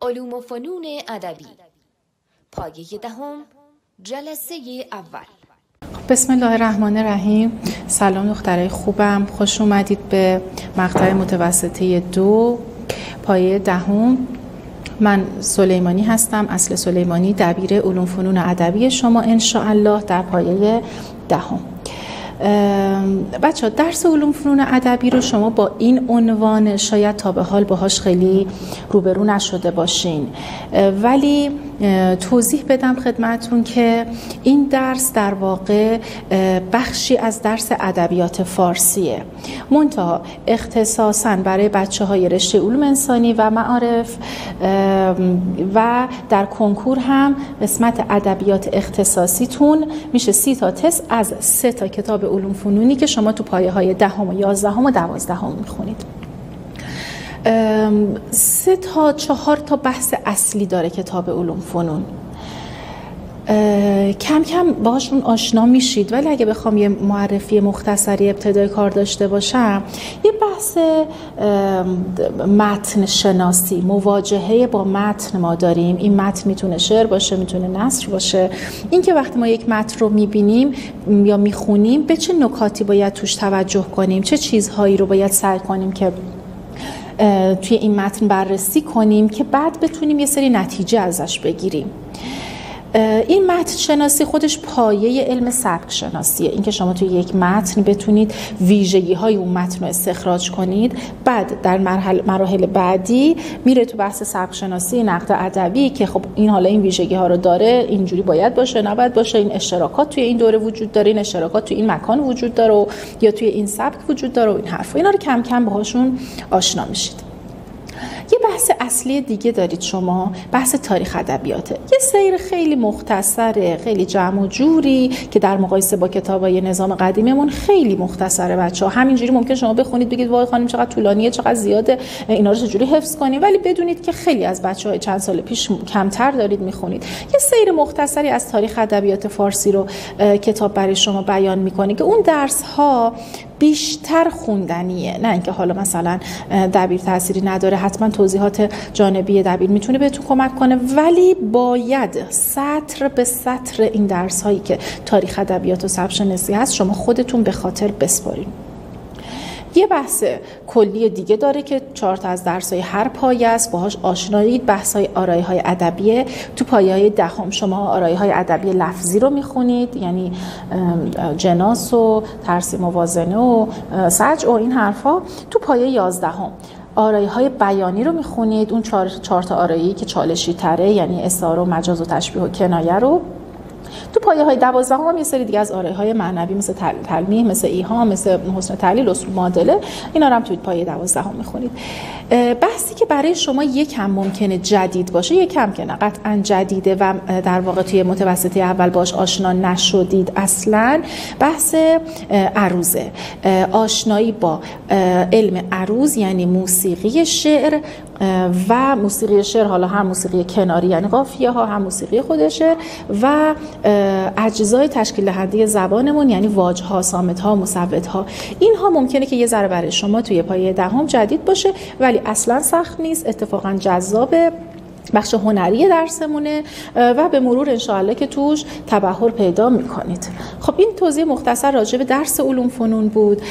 علوم و فنون ادبی پایه دهم جلسه اول. بسم الله الرحمن الرحیم. سلام دخترای خوبم، خوش اومدید به مقطع متوسطه 2 پایه دهم. من سلیمانی هستم، اصل سلیمانی، دبیر علوم فنون ادبی شما ان شاء الله در پایه دهم. بچه‌ها درس علوم فنون ادبی رو شما با این عنوان شاید تا به حال باهاش خیلی روبرو نشده باشین، ولی توضیح بدم خدمتون که این درس در واقع بخشی از درس ادبیات فارسیه، منتها اختصاصاً برای بچه‌های رشته علوم انسانی و معارف و در کنکور هم قسمت ادبیات اختصاصیتون میشه 30 تا تست از 3 تا کتاب علوم فنونی که شما تو پایه‌های 10 و 11 و 12 میخونید. 3 تا 4 تا بحث اصلی داره کتاب علوم فنون. کم کم باهاشون آشنا میشید، ولی اگه بخوام یه معرفی مختصری ابتدای کار داشته باشم، یه بحث متن شناسی، مواجهه با متن ما داریم. این متن میتونه شعر باشه، میتونه نثر باشه. این که وقتی ما یک متن رو میبینیم یا میخونیم به چه نکاتی باید توش توجه کنیم، چه چیزهایی رو باید سعی کنیم که توی این متن بررسی کنیم که بعد بتونیم یه سری نتیجه ازش بگیریم. این متن شناسی خودش پایه علم سبک شناسیه، اینکه شما توی یک متن بتونید ویژگی های اون متن رو استخراج کنید. بعد در مراحل بعدی میره تو بحث سبک شناسی نقد ادبی که خب این حالا این ویژگی ها رو داره، اینجوری باید باشه، نباید باشه، این اشتراکات توی این دوره وجود داره، این اشتراکات توی این مکان وجود داره یا توی این سبک وجود داره و این حرفا. اینا رو کم کم باهاشون آشنا میشید. یه بحث اصلی دیگه دارید شما، بحث تاریخ ادبیاته. یه سیر خیلی مختصره، خیلی جمع و جوری که در مقایسه با کتابای نظام قدیمیمون خیلی مختصره بچه‌ها. همینجوری ممکن شما بخونید بگید وای خانم چقدر طولانیه، چقدر زیاده، اینا رو چجوری حفظ کنیم، ولی بدونید که خیلی از بچه‌های چند سال پیش کمتر دارید میخونید. یه سیر مختصری از تاریخ ادبیات فارسی رو کتاب برای شما بیان می‌کنه که اون درس‌ها بیشتر خوندنیه، نه اینکه حالا مثلا دبیر تأثیری نداره، حتما توضیحات جانبی دبیر میتونه بهتون کمک کنه، ولی باید سطر به سطر این درس هایی که تاریخ ادبیات و سبک شناسی هست شما خودتون به خاطر بسپارین. یه بحث کلی دیگه داره که 4 تا از درس‌های هر پایه است، باهاش آشنایید. بحث‌های آرایه‌های ادبیه. تو پایه‌های 10 شما آرایه‌های ادبی لفظی رو می‌خونید، یعنی جناس و ترسیم موازنه و سجع و این حرفا. تو پایه 11 آرایه‌های بیانی رو می‌خونید، اون 4 تا آرایه‌ای که چالشی تره، یعنی استعاره و مجاز و تشبیه و کنایه رو. تو پایه‌های 12 هم یه سری دیگه از آرایه‌های معنوی مثل تلمیح، مثل ایهام، مثل حسن تعلیل، اصول معادله، اینا رو هم توی پایه 12 می‌خونید. بحثی که برای شما یکم ممکنه جدید باشه، یکم که نه قطعاً جدیده و در واقع توی متوسطه اول باش آشنا نشدید اصلاً، بحث عروضه. آشنایی با علم عروض یعنی موسیقی شعر و موسیقی شعر، حالا هم موسیقی کناری یعنی قافیه ها، هم موسیقی خود شعر و اجزای تشکیل دهنده زبانمون یعنی واژه ها، صامت ها، مصوت ها. اینها ممکنه که یه ذره برای شما توی پایه 10 جدید باشه، ولی اصلا سخت نیست، اتفاقا جذابه، بخش هنری درسمونه و به مرور انشاءالله که توش تبحر پیدا میکنید. خب این توضیح مختصر راجع به درس علوم فنون بود.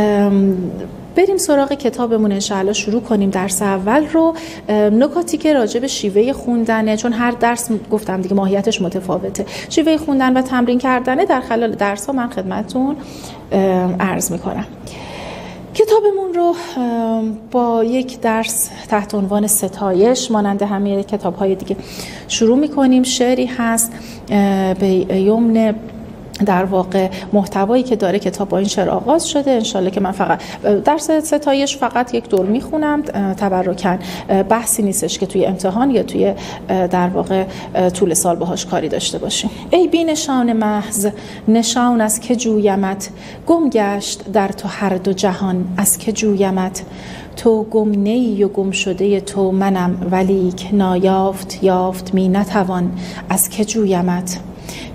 بریم سراغ کتابمون انشاءالله، شروع کنیم درس اول رو. نکاتی که راجع به شیوه خوندنه، چون هر درس گفتم دیگه ماهیتش متفاوته، شیوه خوندن و تمرین کردنه در خلال درس ها من خدمتتون عرض میکنم. کتابمون رو با یک درس تحت عنوان ستایش مانند همه کتاب‌های دیگه شروع می‌کنیم. شعری هست به یمن در واقع محتوایی که داره کتاب با این شعر آغاز شده. انشالله که من فقط درس ستایش فقط یک دور میخونم تبرکاً، بحثی نیستش که توی امتحان یا توی در واقع طول سال باهاش کاری داشته باشیم. ای بی نشان محض نشان از که جویمت، گم گشت در تو هر دو جهان از که جویمت. تو گم نیی و گم شده تو منم، ولیک نایافت یافت می نتوان از که جویمت.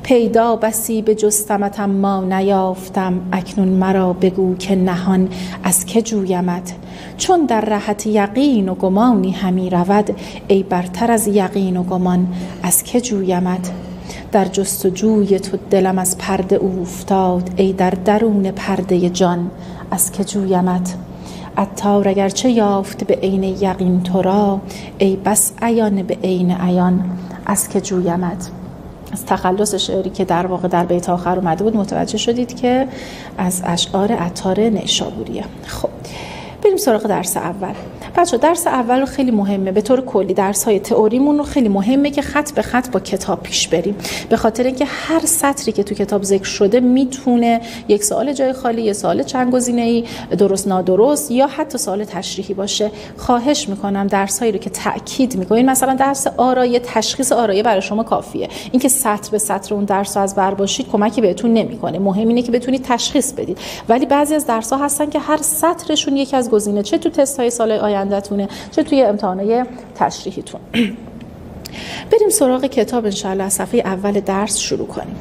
پیدا بسی به جستمت اما نیافتم، اکنون مرا بگو که نهان از که جویمت. چون در رهت یقین و گمانی همی رود، ای برتر از یقین و گمان از که جویمت. در جستجوی تو دلم از پرده اوفتاد، ای در درون پرده جان از که جویمت. عطار اگرچه یافت به عین یقین تو را، ای بس عیان به عین عیان از که جویمت. از تخلص شعری که در واقع در بیت آخر اومده بود متوجه شدید که از اشعار عطار نیشابوریه. خب بریم سراغ درس اول. بچه درس اول رو خیلی مهمه، به طور کلی درس های تئوریمون رو خیلی مهمه که خط به خط با کتاب پیش بریم، به خاطر اینکه هر سطری که تو کتاب ذکر شده میتونه یک سوال جای خالی، یک سوال چند گزینه‌ای، درست نادرست یا حتی سوال تشریحی باشه. خواهش میکنم درس هایی رو که تاکید میکنین، مثلا درس آرایه، تشخیص آرایه برای شما کافیه، اینکه سطر به سطر اون درس رو از بر باشید کمکی بهتون نمیکنه، مهم اینه که بتونید تشخیص بدید. ولی بعضی از درس ها هستن که هر سطرشون یکی از گزینه، چه تو تست های سال آینده‌تونه چه توی امتحانات تشریحیتون. بریم سراغ کتاب انشاءالله، از صفحه اول درس شروع کنیم.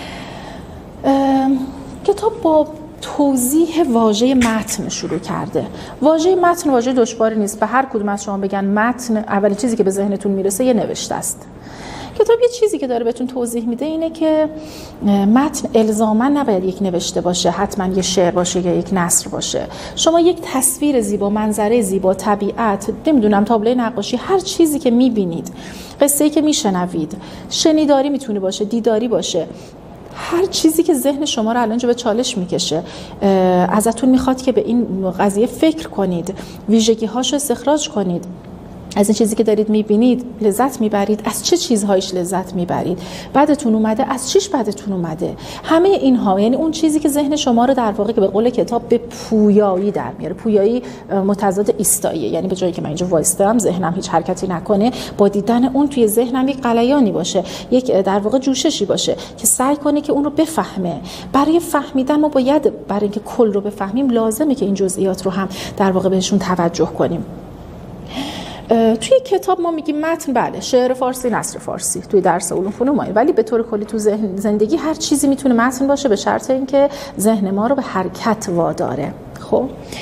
کتاب با توضیح واژه متن شروع کرده. واژه متن واژه دشواری نیست، به هر کدوم از شما بگن متن، اولین چیزی که به ذهنتون میرسه یه نوشته است. کتاب یه چیزی که داره بهتون توضیح میده اینه که متن الزاما نباید یک نوشته باشه، حتما یه شعر باشه یا یک نثر باشه. شما یک تصویر زیبا، منظره زیبا، طبیعت، نمیدونم تابلوی نقاشی، هر چیزی که میبینید، قصه‌ای که میشنوید، شنیداری میتونه باشه، دیداری باشه، هر چیزی که ذهن شما رو الان به چالش میکشه، ازتون میخواد که به این قضیه فکر کنید، ویژگی‌هاش استخراج کنید، از این چیزی که دارید میبینید لذت میبرید، از چه چیزهایش لذت میبرید، بدتون اومده، از چیش بدتون اومده، همه اینها، یعنی اون چیزی که ذهن شما رو در واقع که به قول کتاب به پویایی در میاره. پویایی متضاد ایستاییه، یعنی به جایی که من اینجا وایستم ذهنم هیچ حرکتی نکنه، با دیدن اون توی ذهنم یک غلیانی باشه، یک در واقع جوششی باشه که سعی کنه که اون رو بفهمه. برای فهمیدن ما باید، برای اینکه کل رو بفهمیم لازمه که این جزئیات رو هم در واقع بهشون توجه کنیم. توی کتاب ما میگیم متن، بله، شعر فارسی، نثر فارسی توی درس علوم فنون ما، ولی به طور کلی تو زندگی هر چیزی میتونه متن باشه به شرط اینکه ذهن ما رو به حرکت واداره. خب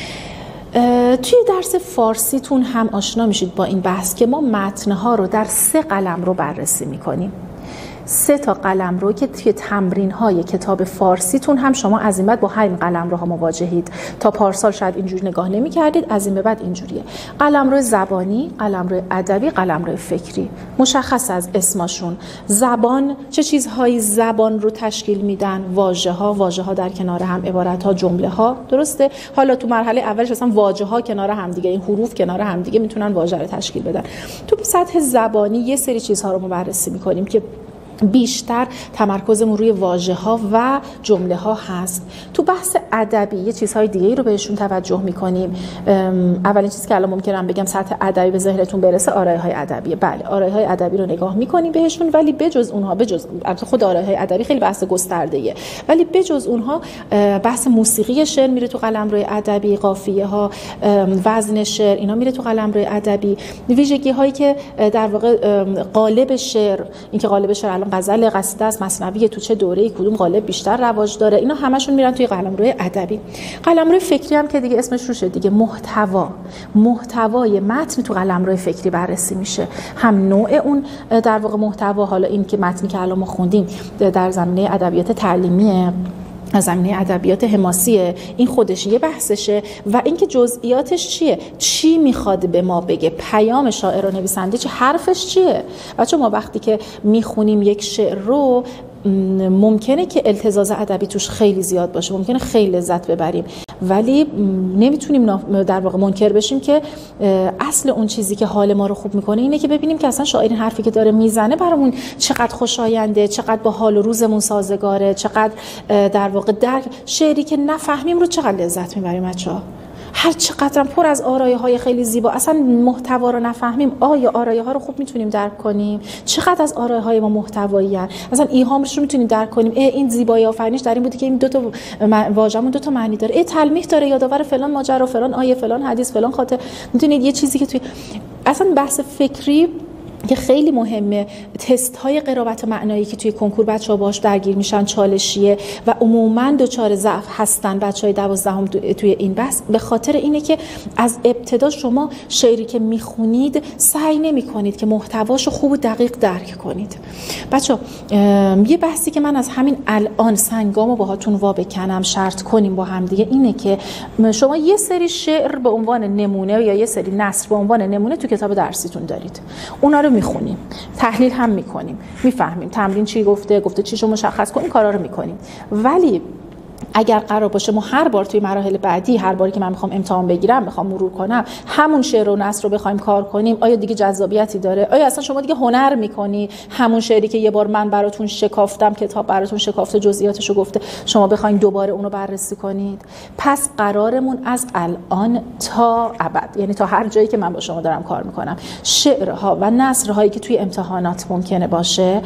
توی درس فارسیتون هم آشنا میشید با این بحث که ما متن‌ها رو در 3 قلمرو بررسی میکنیم. 3 تا قلمرو که توی تمرین‌های کتاب فارسیتون هم شما از این بعد با همین قلمروها مواجهید. تا پارسال شاید اینجوری نگاه نمی‌کردید، از این به بعد اینجوریه. قلمرو زبانی، قلمرو ادبی، قلمرو فکری. مشخص از اسمشون. زبان، چه چیزهایی زبان رو تشکیل میدن؟ واژه‌ها در کنار هم، عبارت‌ها، جمله‌ها، درسته؟ حالا تو مرحله اولش اصلا واژه‌ها کنار هم دیگه، این حروف کنار هم دیگه میتونن واژه رو تشکیل بدن. تو سطح زبانی یه سری چیزها رو بررسی می‌کنیم که بیشتر تمرکزمون روی واژه‌ها و جمله‌ها هست. تو بحث ادبی یه چیزهای دیگه‌ای رو بهشون توجه می‌کنیم. اولین چیزی که الان ممکنه بگم سطح ادبی به ذهنتون برسه، آرایه‌های ادبیه. بله، آرایه‌های ادبی رو نگاه می‌کنیم بهشون، ولی بجز اونها، بجز خود آرایه‌های ادبی خیلی بحث گسترده‌ایه، ولی بجز اونها بحث موسیقی شعر میره تو قلمرو ادبی، قافیه‌ها، وزن شعر، اینا میره تو قلمرو ادبی. ویژگی‌هایی که در واقع قالب شعر، اینکه قالب شعر غزل، قصیده است، مثنوی، تو چه دوره‌ای کدوم قالب بیشتر رواج داره، اینا همشون میرن توی قلمروی ادبی. قلمروی فکری هم که دیگه اسمش روشه دیگه، محتوای متن تو قلمروی فکری بررسی میشه. هم نوع اون در واقع محتوا، حالا این که متنی که الان ما خوندیم در زمینه ادبیات تعلیمیه، از زمینه ادبیات حماسیه، این خودش یه بحثشه، و اینکه جزئیاتش چیه، چی میخواد به ما بگه، پیام شاعر و نویسنده چه، حرفش چیه. بچه ما وقتی که میخونیم یک شعر رو ممکنه که التزاز ادبی توش خیلی زیاد باشه، ممکنه خیلی لذت ببریم، ولی نمیتونیم در واقع منکر بشیم که اصل اون چیزی که حال ما رو خوب میکنه اینه که ببینیم که اصلا شاعر این حرفی که داره میزنه برامون چقدر خوشاینده، چقدر با حال و روزمون سازگاره، چقدر در واقع در شعری که نفهمیم رو چقدر لذت میبریم. بچه‌ها هر چقدرم پر از آرایه‌های خیلی زیبا، اصلا محتوا رو نفهمیم، آیا آرایه‌ها رو خوب میتونیم درک کنیم؟ چقدر از آرایه‌های ما محتوایی ان، اصلا ایهامش رو میتونیم درک کنیم. این زیبایی آفرینش در این بوده که این دو تا واژه‌مون دو تا معنی داره، تلمیح داره، یادآور فلان ماجرا، فلان آیه، فلان حدیث، فلان خاطر. میتونید یه چیزی که توی اصلا بحث فکری که خیلی مهمه. تست های قرابت معنایی که توی کنکور بچه‌ها باهاش درگیر میشن چالشیه و عموما دچار ضعف هستن بچهای 12 توی این بحث، به خاطر اینه که از ابتدا شما شعری که میخونید سعی نمی‌کنید که محتواشو خوب و دقیق درک کنید. بچه‌ها یه بحثی که من از همین الان سنگامو باهاتون وا بکنم شرط کنیم با هم دیگه اینه که شما یه سری شعر به عنوان نمونه یا یه سری نثر به عنوان نمونه تو کتاب درسیتون دارید. اونا رو میخونیم، تحلیل هم میکنیم، میفهمیم تمرین چی گفته چیشو مشخص کنیم، کارا رو میکنیم. ولی اگر قرار باشه ما هر بار توی مراحل بعدی، هر باری که من میخوام امتحان بگیرم، میخوام مرور کنم، همون شعر و نثر رو بخوایم کار کنیم، آیا دیگه جذابیتی داره؟ آیا اصلا شما دیگه هنر میکنی همون شعری که یه بار من براتون شکافتم، کتاب براتون شکافته، جزئیاتشو گفته، شما بخواید دوباره اونو بررسی کنید؟ پس قرارمون از الان تا ابد، یعنی تا هر جایی که من با شما دارم کار میکنم، شعرها و نثرهایی که توی امتحانات ممکنه باشه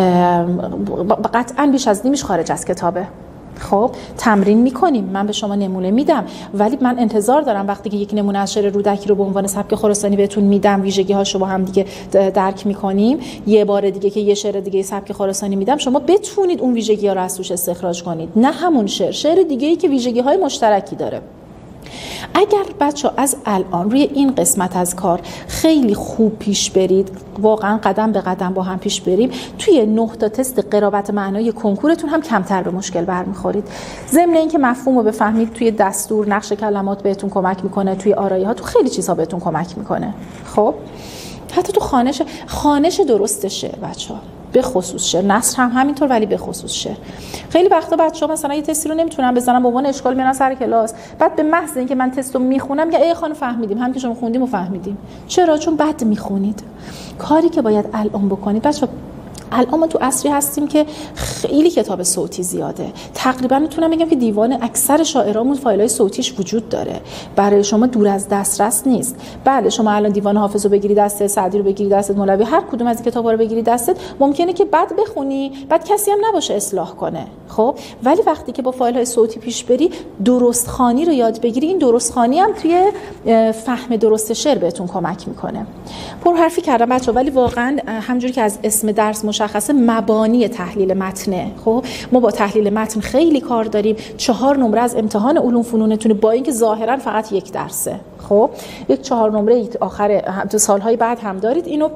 قطعاً بیش از نیمش خارج از کتابه. خب تمرین میکنیم، من به شما نمونه میدم، ولی من انتظار دارم وقتی که یک نمونه از شعر رودکی رو به عنوان سبک خراسانی بهتون میدم، ویژگی هاشو با هم دیگه درک میکنیم، یه بار دیگه که یه شعر دیگه سبک خراسانی میدم، شما بتونید اون ویژگی ها رو از توش استخراج کنید، نه همون شعر دیگه ای که ویژگی های مشترکی داره. اگر بچه از الان روی این قسمت از کار خیلی خوب پیش برید، واقعا قدم به قدم با هم پیش بریم، توی 9 تا تست قرابت معنایی کنکورتون هم کمتر به مشکل برمیخورید. ضمن اینکه مفهوم رو بفهمید، توی دستور نقش کلمات بهتون کمک میکنه، توی آرایی ها، تو خیلی چیزها بهتون کمک میکنه. خب حتی تو خانش درستشه بچه‌ها، به خصوص شعر، نثر هم همینطور، ولی به خصوص شعر. خیلی وقتا بچه‌ها مثلا یه تستی رو نمیتونن بزنن، به عنوان اشکال میارن سر کلاس، بعد به محض اینکه من تست رو میخونم میگه ای خانم فهمیدیم، هم که شما خوندیم و فهمیدیم. چرا؟ چون بد میخونید. کاری که باید الان بکنید بچه‌ها، الان ما تو عصری هستیم که خیلی کتاب صوتی زیاده. تقریبا میتونم بگم که دیوان اکثر شاعرامون فایل‌های صوتیش وجود داره، برای شما دور از دسترس نیست. بله شما الان دیوان حافظ رو بگیری دستت، سعدی رو بگیری دستت، مولوی، هر کدوم از این کتابا رو بگیری دستت، ممکنه که بد بخونی، بعد کسی هم نباشه اصلاح کنه. خب ولی وقتی که با فایل‌های صوتی پیش بری، درست خوانی رو یاد بگیری، این درست خوانی هم توی فهم درست شعر بهتون کمک میکنه. پرحرفی کردم بچه‌ها، ولی واقعا همونجوری که از اسم درس مشخصه، مبانی تحلیل متنه. خب ما با تحلیل متن خیلی کار داریم. 4 نمره از امتحان علوم فنونتونه، با اینکه ظاهرا فقط 1 درسه. خب یک 4 نمره آخر سالهای بعد هم دارید. اینو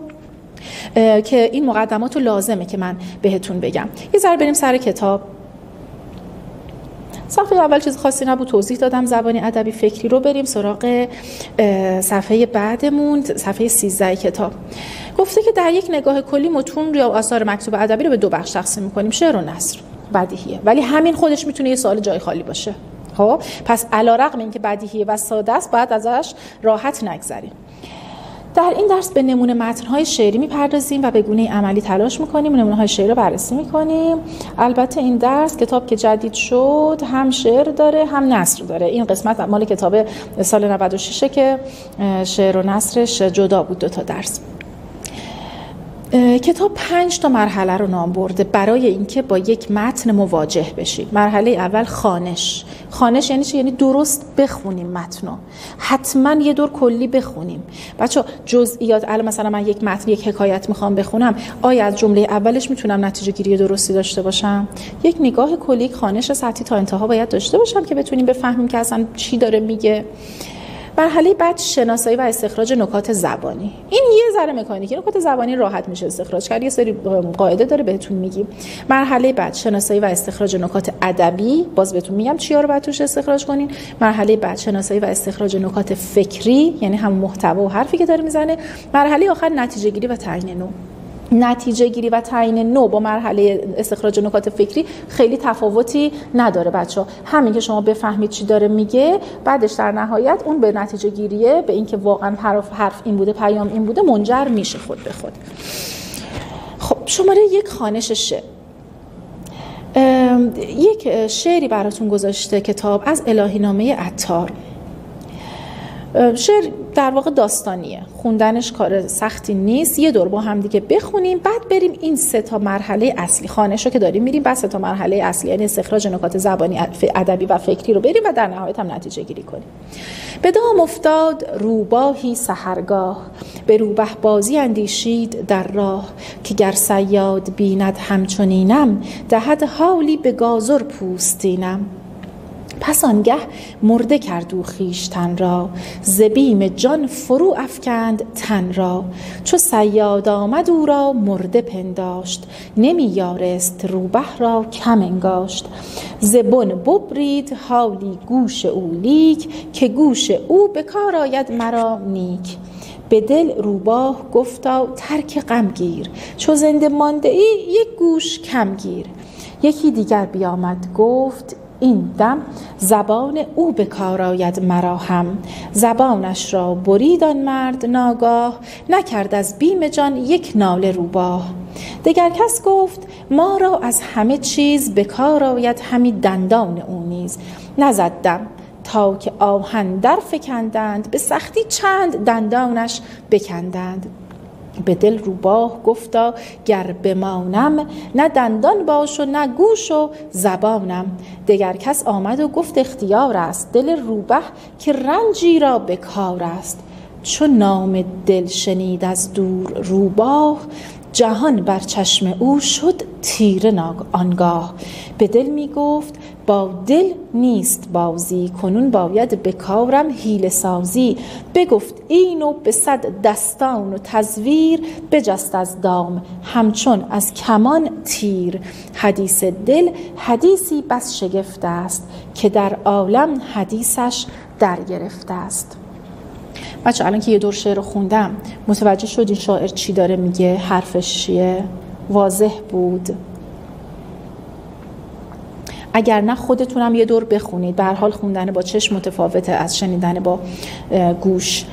که این مقدمات رو لازمه که من بهتون بگم. یه ذره بریم سر کتاب. صفحه اول چیز خاصی نبود، توضیح دادم زبانی ادبی فکری رو. بریم سراغ صفحه بعدمون، صفحه 13 کتاب. گفته که در یک نگاه کلی متون یا آثار مکتوب ادبی رو به 2 بخش تقسیم می‌کنیم، شعر و نثر. بدیهیه، ولی همین خودش میتونه یه سوال جای خالی باشه. خب پس علی‌رغم اینکه بدیهیه و ساده است، باید ازش راحت نگذریم. در این درس به نمونه متن‌های شعری می‌پردازیم و به گونه عملی تلاش می‌کنیم نمونه‌های شعری رو بررسی می‌کنیم. البته این درس کتاب که جدید شد هم شعر داره هم نثر داره. این قسمت مال کتاب سال 96 که شعر و نثرش جدا بود، 2 تا درس. کتاب 5 تا مرحله رو نام برده برای اینکه با یک متن مواجه بشید. مرحله اول خانش. خانش یعنی چی؟ یعنی درست بخونیم متن رو. حتما یه دور کلی بخونیم. بچه‌ها جزئیات، الان مثلا من یک متن، یک حکایت میخوام بخونم، آیا از جمله اولش میتونم نتیجه گیری درستی داشته باشم؟ یک نگاه کلی، خانش سطحی تا انتها باید داشته باشم که بتونیم بفهمیم که اصلا چی داره میگه. مرحله بعد شناسایی و استخراج نکات زبانی. این یه ذره مکانیکی، نکات زبانی راحت میشه استخراج کرد، یه سری قاعده داره بهتون میگیم. مرحله بعد شناسایی و استخراج نکات ادبی، باز بهتون میگم چیا رو باید توش استخراج کنین. مرحله بعد شناسایی و استخراج نکات فکری، یعنی هم محتوا و حرفی که داره میزنه. مرحله آخر نتیجه گیری و تعیین نوع. نتیجه گیری و تعیین نوع با مرحله استخراج نکات فکری خیلی تفاوتی نداره بچه‌ها. همین که شما بفهمید چی داره میگه، بعدش در نهایت اون به نتیجه گیریه، به اینکه واقعا حرف این بوده، پیام این بوده، منجر میشه خود به خود. خب شماره 1 خوانش شعر. یک شعری براتون گذاشته کتاب از الهی نامه عطار. شعر در واقع داستانیه، خوندنش کار سختی نیست. یه دور با هم دیگه بخونیم، بعد بریم این 3 مرحله اصلی خانش رو که داریم میریم، بعد 3 مرحله اصلی یعنی استخراج نکات زبانی، ادبی و فکری رو بریم و در نهایت هم نتیجه گیری کنیم. به دام افتاد روباهی سحرگاه، به روبه بازی اندیشید در راه، که گر صیاد بیند همچنینم، دهد حالی به گازر پوستینم. پس آنگه مرده کرد او خویشتن را، ز بیم جان فرو افکند تن را. چو صیاد آمد او را مرده پنداشت، نمی یارست روبه را کم انگاشت. ز بن ببرید حالی گوش او لیک، که گوش او به کار آید مرا نیک. به دل روباه گفتا ترک غم گیر، چو زنده مانده ای یک گوش کم گیر. یکی دیگر بیامد گفت این دم، زبان او به کار آید مرا هم. زبانش را برید آن مرد ناگاه، نکرد از بیم جان یک ناله روباه. دگر کس گفت ما را از همه چیز، به کار آید همی دندان او نیز. نزد دم تا که آهن در فکندند، به سختی چند دندانش بکندند. به دل روباه گفتا گر بمانم، نه دندان باش و نه گوش و زبانم. دگر کس آمد و گفت اختیار است، دل روبه که رنجی را به کار است. چو نام دل شنید از دور روباه، جهان بر چشم او شد تیره آنگاه. به دل می گفت با دل نیست بازی، کنون باید بکارم حیله سازی. بگفت اینو به 100 دستان و تزویر، بجست از دام همچون از کمان تیر. حدیث دل حدیثی بس شگفت است، که در عالم حدیثش در گرفته است. بچه الان که یه دور شعر رو خوندم متوجه شدین شاعر چی داره میگه؟ حرفش چیه؟ واضح بود؟ اگر نه خودتونم یه دور بخونید. به هر حال خوندن با چشم متفاوته از شنیدن با گوش.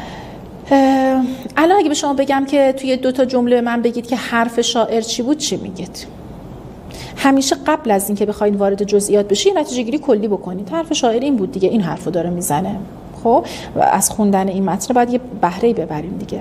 الان اگه به شما بگم که توی 2 جمله من بگید که حرف شاعر چی بود، چی میگید؟ همیشه قبل از این که بخواید وارد جزئیات بشید نتیجه گیری کلی بکنید. حرف شاعر این بود دیگه، این حرفو داره میزنه. خب و از خوندن این متن باید یه بهره‌ای ببریم دیگه.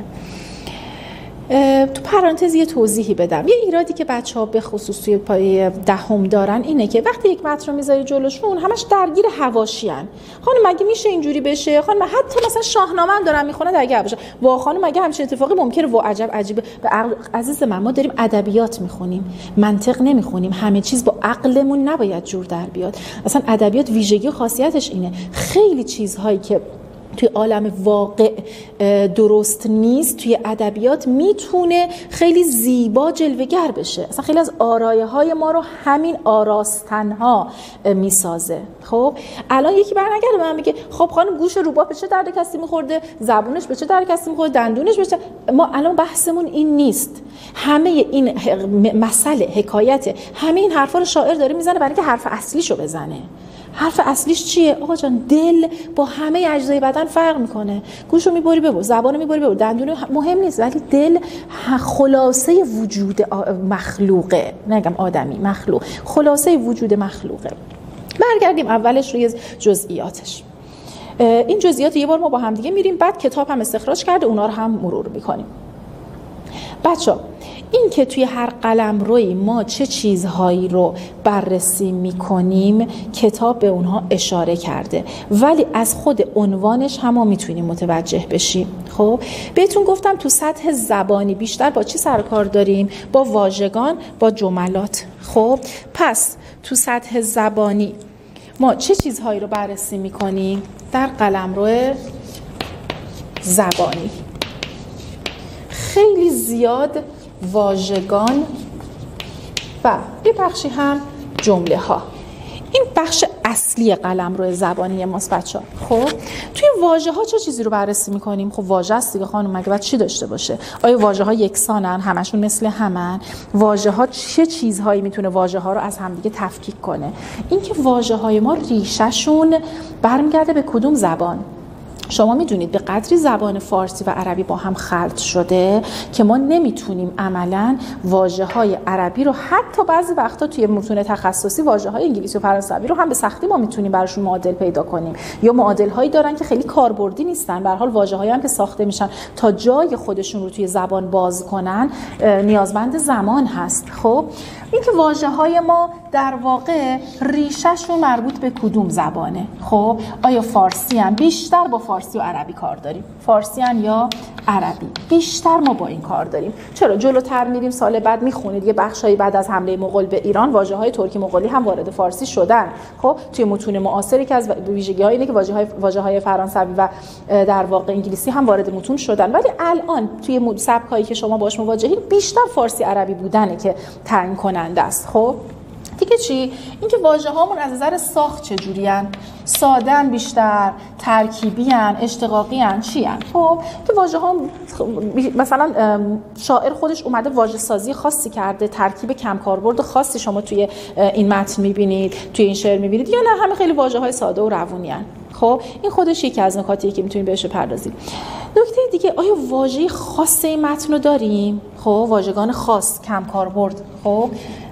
تو پرانتز یه توضیحی بدم. یه ایرادی که بچه‌ها به خصوص توی پایه 10 دارن اینه که وقتی یک متن رو میذاری جلوشون همش درگیر حواشیان. خانم مگه میشه اینجوری بشه؟ خانم حتی مثلا شاهنامه هم دارن میخونن درگیر حواشی. وا خانم مگه همچین اتفاقی ممکنه؟ وا عجب عجیبه. عزیز من، ما داریم ادبیات میخونیم، منطق نمیخونیم. همه چیز با عقلمون نباید جور در بیاد. اصلا ادبیات ویژگی و خاصیتش اینه. خیلی چیزهایی که توی عالم واقع درست نیست توی ادبیات میتونه خیلی زیبا جلوه‌گر بشه. اصلا خیلی از آرایه‌های ما رو همین آراستن‌ها میسازه. خب الان یکی برنگرده به من میگه خب خانم گوش روباه به چه درد کسی میخورده، زبونش به چه درد کسی میخورده، دندونش به چه. ما الان بحثمون این نیست. همه این مسئله حکایت همه این حرفا رو شاعر داره میزنه برای اینکه حرف اصلیشو بزنه. حرف اصلیش چیه؟ آقا جان دل با همه اجزای بدن فرق میکنه. گوشو میبری ببر، زبانو میبری ببر، دندون مهم نیست، ولی دل خلاصه وجود مخلوقه. نگم آدمی، مخلوق، خلاصه وجود مخلوقه. برگردیم اولش روی جزئیاتش. این جزئیات یه بار ما با هم دیگه میریم، بعد کتاب هم استخراج کرده اونا رو هم مرور میکنیم. بچه‌ها این که توی هر قلمروی ما چه چیزهایی رو بررسی میکنیم کتاب به اونها اشاره کرده، ولی از خود عنوانش هم ما میتونیم متوجه بشیم. خب بهتون گفتم تو سطح زبانی بیشتر با چی سر کار داریم؟ با واژگان، با جملات. خب پس تو سطح زبانی ما چه چیزهایی رو بررسی میکنیم؟ در قلمرو زبانی خیلی زیاد واژگان و یه بخشی هم جمله ها. این بخش اصلی قلمرو زبانی ماست بچه‌ها. خب توی واژه ها چه چیزی رو بررسی می‌کنیم؟ خب واژه است دیگه خانم، مگه باید چی داشته باشه؟ آیا واژه ها یکسانن؟ همشون مثل همن؟ واژه ها چه چیزهایی میتونه واژه ها رو از همدیگه تفکیک کنه؟ اینکه واژه های ما ریشه‌شون برمیگرده به کدوم زبان؟ شما میدونید به قدری زبان فارسی و عربی با هم خلط شده که ما نمیتونیم عملاً واژه‌های عربی رو حتی بعضی وقتا توی متون تخصصی واژه‌های انگلیسی و فرانسوی رو هم به سختی ما میتونیم براشون معادل پیدا کنیم، یا معادل‌هایی دارن که خیلی کاربردی نیستن. به هر حال واژه‌هایی هم که ساخته میشن تا جای خودشون رو توی زبان باز کنن نیازمند زمان هست. خب این که واژه‌های ما در واقع ریشه‌شون مربوط به کدوم زبانه؟ خب آیا فارسی هم؟ بیشتر با فارسی و عربی کار داریم. فارسی هم یا عربی؟ بیشتر ما با این کار داریم. چرا؟ جلوتر میریم سال بعد میخونید یه بخشایی بعد از حمله مغول به ایران واژه‌های ترکی مغولی هم وارد فارسی شدن. خب توی متون معاصری که از ویژگی‌های اینه که واژه‌های فرانسوی و در واقع انگلیسی هم وارد متون شدن، ولی الان توی سبکایی که شما باهاش مواجهین بیشتر فارسی عربی بودنه که تعیین کننده است. خب دیگه چی؟ اینکه واژه‌هامون از نظر ساخت چجوریان؟ ساده‌ان بیشتر، ترکیبیان، اشتقاقیان، چیان؟ خب که واژه‌ها مثلا شاعر خودش اومده واژه سازی خاصی کرده، ترکیب کم کاربرد خاصی شما توی این متن می‌بینید، توی این شعر می‌بینید، یا نه همه خیلی واژه‌های ساده و روونیان. خب این خودش یکی از نکاتیه که می‌تونید بهش بپردازید. نکته دیگه، آیا واژه خاص این متن رو داریم؟ خب واژگان خاص، کم کاربرد. خب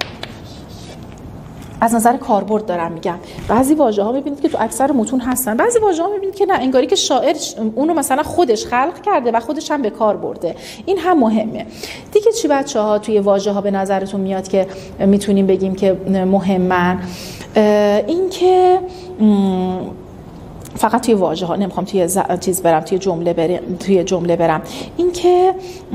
از نظر کاربرد دارم میگم. بعضی واژه‌ها می‌بینید که تو اکثر متون هستن، بعضی واژه‌ها می‌بینید که نه، انگاری که شاعر اون رو مثلا خودش خلق کرده و خودش هم به کار برده. این هم مهمه. دیگه چی بچه‌ها توی واژه‌ها به نظرتون میاد که میتونیم بگیم که مهمن؟ این که فقط توی واژه‌ها، نمیخوام توی چیز برم، توی جمله برم. این که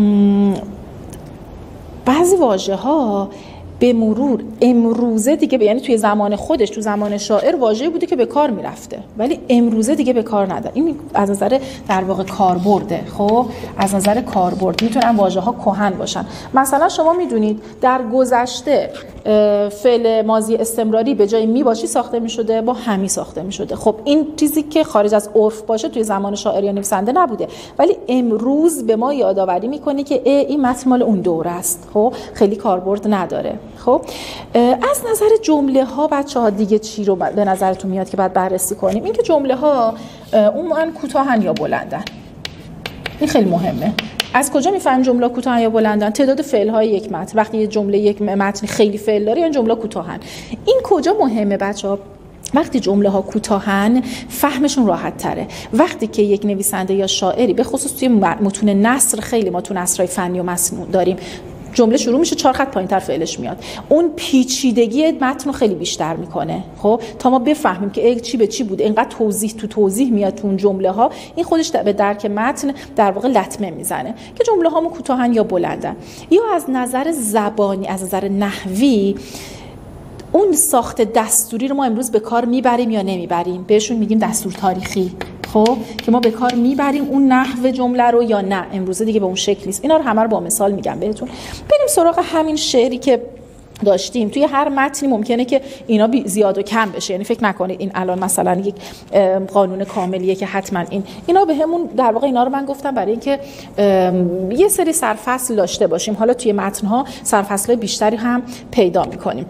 بعضی واژه‌ها به مرور امروزه دیگه یعنی توی زمان خودش، تو زمان شاعر واژه‌ای بوده که به کار میرفته، ولی امروزه دیگه به کار نداره. این از نظر در واقع کاربرده. خب از نظر کاربرد میتونن واژه‌ها کهن باشن. مثلا شما میدونید در گذشته فعل ماضی استمراری به جای می باشی ساخته میشده با همی ساخته میشده. خب این چیزی که خارج از عرف باشه توی زمان شاعر یا نویسنده نبوده، ولی امروز به ما یادآوری میکنه که این متن مال اون دوره است. خب خیلی کاربرد نداره. خب از نظر جمله ها بچه‌ها دیگه چی رو به نظرتون میاد که بعد بررسی کنیم؟ این که جمله ها عموماً کوتاهن یا بلندن. این خیلی مهمه. از کجا میفهمیم جمله کوتاهن یا بلندن؟ تعداد فعل های یک متن. وقتی یه جمله یک متن خیلی فعل داره یعنی جمله کوتاهن. این کجا مهمه بچه‌ها؟ وقتی جمله ها کوتاهن فهمشون راحت تره. وقتی که یک نویسنده یا شاعری به خصوص توی متون نثر، خیلی ما تو نثرهای فنی و مسنون داریم، جمله شروع میشه 4 خط پایین‌تر فعلش میاد، اون پیچیدگی متن رو خیلی بیشتر میکنه. خب تا ما بفهمیم که چی به چی بوده، اینقدر توضیح میاد تو اون جمله ها، این خودش به درک متن در واقع لطمه میزنه که جمله هامون کوتاهن یا بلندن. یا از نظر زبانی، از نظر نحوی، اون ساخت دستوری رو ما امروز به کار میبریم یا نمیبریم؟ بهشون میگیم دستور تاریخی. خب که ما به کار میبریم اون نحو جمله رو یا نه، امروزه دیگه به اون شکل نیست. اینا رو همه رو با مثال میگم بهتون. بریم سراغ همین شعری که داشتیم. توی هر متنی ممکنه که اینا زیاد و کم بشه، یعنی فکر نکنید این الان مثلا یک قانون کاملیه که حتما اینا به همون در واقع اینا رو من گفتم برای اینکه یه سری سرفصل داشته باشیم. حالا توی متن‌ها سرفصل‌های بیشتری هم پیدا می‌کنیم.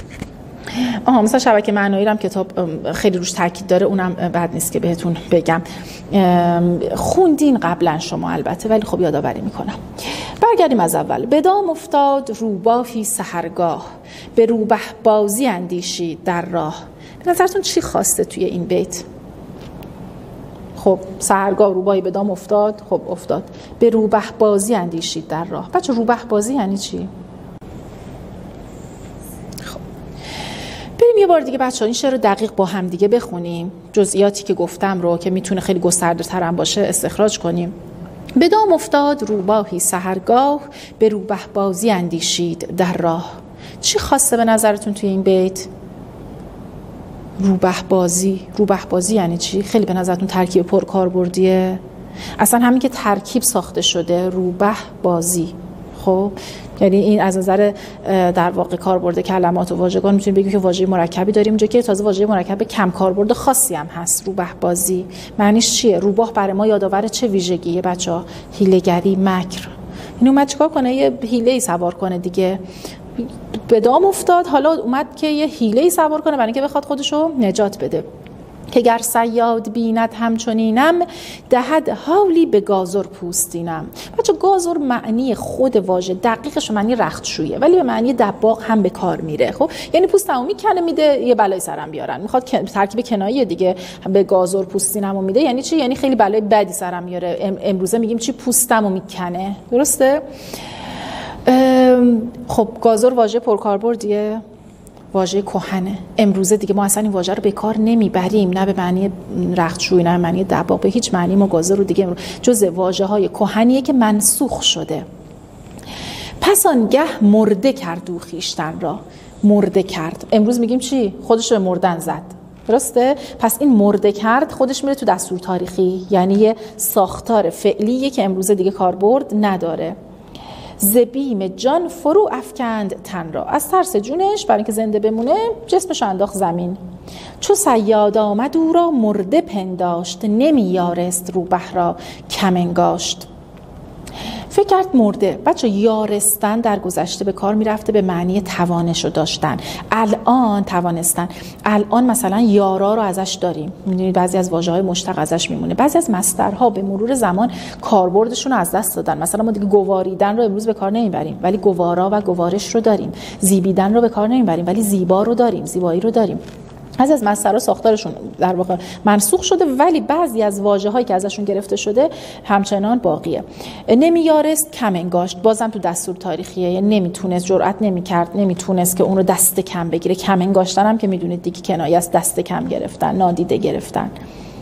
مثلا شبکه معنایی هم کتاب خیلی روش تاکید داره، اونم بد نیست که بهتون بگم. خوندین قبلا شما البته، ولی خب یادآوری میکنم. برگردیم از اول. به دام افتاد روباهی سحرگاه، به روبه بازی اندیشید در راه. به نظرتون چی خواسته توی این بیت؟ خب سحرگاه روباهی به دام افتاد، خب افتاد. به روبه بازی اندیشید در راه. بچه روبه بازی یعنی چی؟ بریم یه بار دیگه بچه‌ها این شعر رو دقیق با هم دیگه بخونیم، جزئیاتی که گفتم رو که میتونه خیلی گسترده‌تر هم باشه استخراج کنیم. به دام افتاد روباهی سحرگاه، به روبه بازی اندیشید در راه. چی خواسته به نظرتون توی این بیت؟ روبه بازی یعنی چی؟ خیلی به نظرتون ترکیب پرکاربردیه. اصلا همین که ترکیب ساخته شده روبه بازی، خب یعنی این از نظر در واقع کاربرد کلمات و واژگان میتونیم بگیم که واژه مرکبی داریم اینجا که تازه واژه مرکب کم کاربرد خاصی هم هست. روبه بازی معنیش چیه؟ روباه برای ما یادآور چه ویژگیه بچه‌ها؟ حیله‌گری، مکر. این اومد چیکار کنه؟ یه حیله‌ای سوار کنه دیگه. به دام افتاد، حالا اومد که یه حیله‌ای سوار کنه برای اینکه بخواد خودشو نجات بده. که گر صیاد بیند همچنینم، دهد حالی به گازر پوستینم. بچه گازر معنی خود واژه دقیقش معنی رختشویه، ولی به معنی دباغ هم به کار میره. خب یعنی پوستمو میکنه میده یه بلای سرم بیارن، میخواد ترکیب کنایه دیگه. به گازر پوستینمو میده یعنی چی؟ یعنی خیلی بلای بدی سرم میاره. امروزه میگیم چی؟ پوستمو میکنه. درسته؟ خب گازر واژه پرکاربردیه، واژه کهنه. امروزه دیگه ما اصلا این واژه رو به کار نمیبریم، نه به معنی رختشویی، نه به معنی دباغ، به هیچ معنی ما گازر رو دیگه جز واژه‌های کهنیه که منسوخ شده. پس آنگه مرده کرد او خویشتن را. مرده کرد، امروز میگیم چی؟ خودش رو به مردن زد. درسته؟ پس این مرده کرد خودش میره تو دستور تاریخی، یعنی یه ساختار فعلیه که امروزه دیگه کاربرد نداره. زبیم جان فرو افکند تن را. از ترس جونش برای اینکه زنده بمونه جسمش انداخت زمین. چو صیاد آمد او را مرده پنداشت، نمی یارست روبه را کم انگاشت. فکر کرد مرده. بچه یارستن در گذشته به کار میرفته به معنی توانش رو داشتن. الان توانستن. الان مثلا یارا رو ازش داریم، میدونید بعضی از واژه‌های مشتق ازش میمونه. بعضی از مصدرها به مرور زمان کاربردشون رو از دست دادن. مثلا ما دیگه گواریدن رو امروز به کار نمیبریم ولی گوارا و گوارش رو داریم. زیبیدن رو به کار نمیبریم ولی زیبا رو داریم، زیبایی رو داریم. از مصدرها ساختارشون در واقع منسوخ شده ولی بعضی از واژه‌هایی که ازشون گرفته شده همچنان باقیه. نمیارست کم انگاشت، بازم تو دستور تاریخیه، یعنی نمیتونست، جرئت نمیکرد، نمیتونست که اون رو دست کم بگیره. کم انگاشتن هم که میدونید دیگه کنایه از دست کم گرفتن، نادیده گرفتن.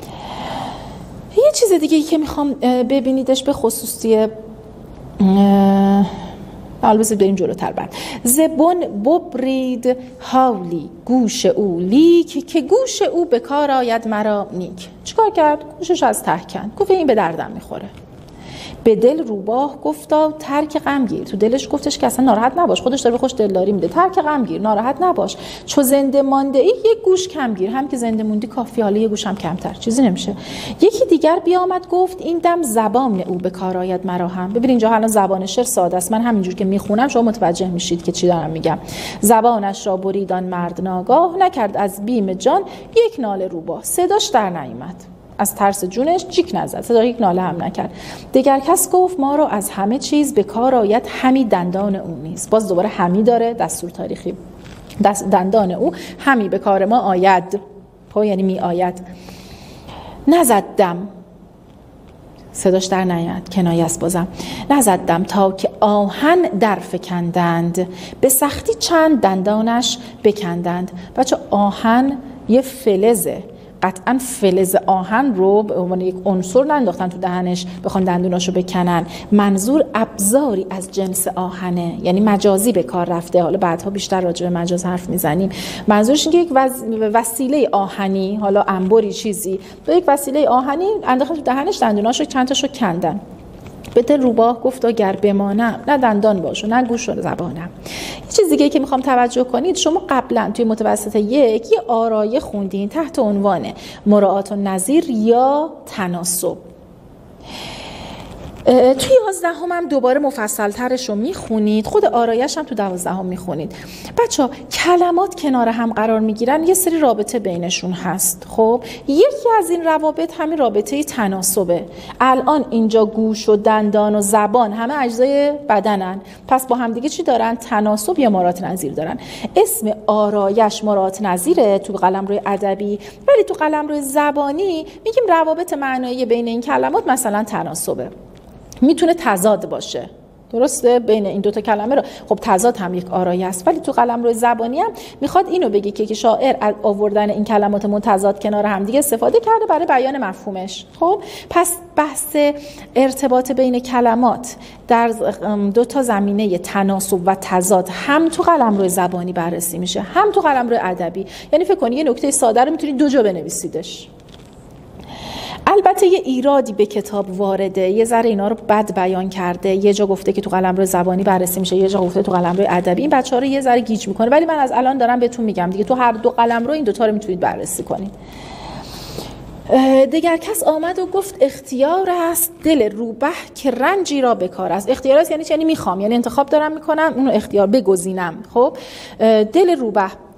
یه چیز دیگه ای که میخوام ببینیدش به خصوصی البته بریم جلوتر. بعد زبون ببرید حالی گوش او لیک، که گوش او به کار آید مرا نیک. چیکار کرد؟ گوشش از ته کند. گفت این به دردم میخوره. به دل روباه گفتا ترک غم گیر. تو دلش گفتش که اصلا ناراحت نباش، خودش داره به خوش دلداری میده. ترک غم گیر، ناراحت نباش. چو زنده مانده ای یک گوش کم گیر. هم که زنده موندی کافی، حالا یه گوشم کمتر، چیزی نمیشه. یکی دیگر بیامد گفت این دم زبان او به کار آید مرا هم. ببین اینجا الان زبان شعر ساده است، من همینجور که میخونم شما متوجه میشید که چی دارم میگم. زبانش را بریدان مرد ناگاه، نکرد از بیم جان یک ناله روباه. صداش در نیامد، از ترس جونش جیک نزد، صدا یک ناله هم نکرد. دیگر کس گفت ما را از همه چیز به کار آید همی دندان او نیست. باز دوباره همی داره، دستور تاریخی. دندان او همی به کار ما آید، یعنی می آید. نزدم، صداش در نیامد، کنایه است بازم. نزدم تا که آهن در فکندند، به سختی چند دندانش بکندند. بچه آهن یه فلزه، قطعا فلز آهن رو به عنوان یک عنصر ننداختن تو دهنش بخوان دندوناشو بکنن. منظور ابزاری از جنس آهنه، یعنی مجازی به کار رفته. حالا بعدها بیشتر راجع به مجاز حرف میزنیم. منظورش اینه که یک وسیله آهنی، حالا انبری چیزی، با یک وسیله آهنی انداختن تو دهنش، دندوناشو چند تاشو کندن. به دل روباه گفت اگر بمانم، نه دندان باشه نه گوش و زبانم. یه چیز دیگه که میخوام توجه کنید، شما قبلا توی متوسط یک یه آرایه خوندین تحت عنوان مراعات النظیر یا تناسب. توی 11 هم دوباره مفصل ترش رو میخونید، خود آرایش هم تو 12 هم میخونید. بچه ها کلمات کنار هم قرار میگیرن، یه سری رابطه بینشون هست. خب یکی از این روابط همین رابطه تناسبه. الان اینجا گوش و دندان و زبان همه اجزای بدنن، پس با هم دیگه چی دارن؟ تناسب یا مراعات نظیر دارن. اسم آرایش مراعات نظیره تو قلمرو ادبی، ولی تو قلمرو زبانی میگیم روابط معنایی بین این کلمات مثلا تناسبه. میتونه تضاد باشه، درسته؟ بین این دوتا کلمه رو، خب تضاد هم یک آرایه است، ولی تو قلمرو زبانی هم میخواد اینو بگه که شاعر از آوردن این کلمات متضاد کنار هم دیگه استفاده کرده برای بیان مفهومش. خب پس بحث ارتباط بین کلمات در دوتا زمینه تناسب و تضاد هم تو قلمرو زبانی بررسی میشه، هم تو قلمرو ادبی. یعنی فکر کنید یه نکته ساده رو میتونید دو جا بنویسیدش. البته یه ایرادی به کتاب وارده، یه ذره اینا رو بد بیان کرده. یه جا گفته که تو قلمرو زبانی بررسی میشه، یه جا گفته تو قلمرو ادبی. این بچه‌ها رو یه ذره گیج میکنه، ولی من از الان دارم بهتون میگم دیگه تو هر دو قلمرو این دوتا رو میتونید بررسی کنید. دیگر کس آمد و گفت اختیار است دل روبه که رنجی را بکار است. اختیار است یعنی چی؟ یعنی میخوام، یعنی انتخاب دارم میکنم اونو اختیار بگزینم. خب دل روبه